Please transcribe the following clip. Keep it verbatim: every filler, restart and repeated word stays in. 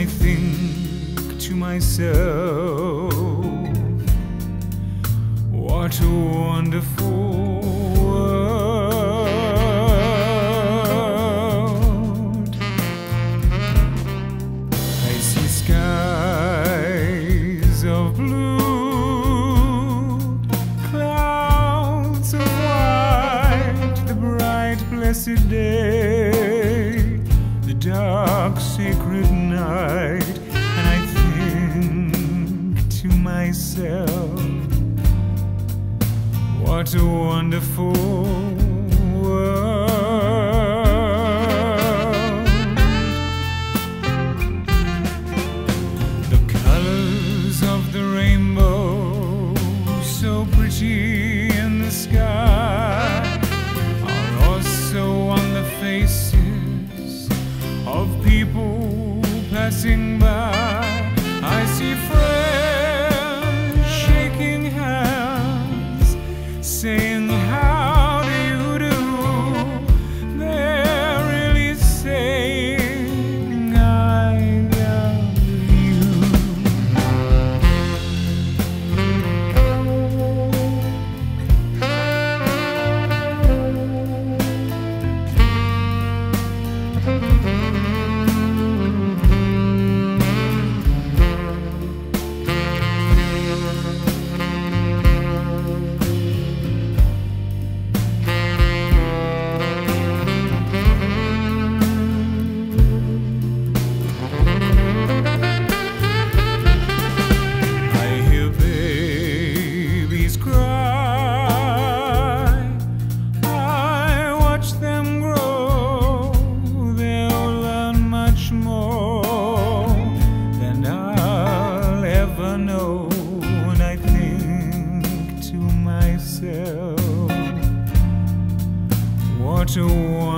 I think to myself, what a wonderful world. I see skies of blue, clouds of white, the bright blessed day, the dark sacred night, and I think to myself, what a wonderful world. The colors of the rainbow, so pretty in the sky, are also on the faces of people passing by. I see friends shaking hands, saying, how do you do? They're really saying, I love you. I hear babies cry, I watch them grow, they'll learn much more than I'll ever know. And I think to myself, what a